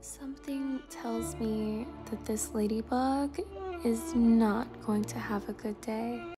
Something tells me that this ladybug is not going to have a good day.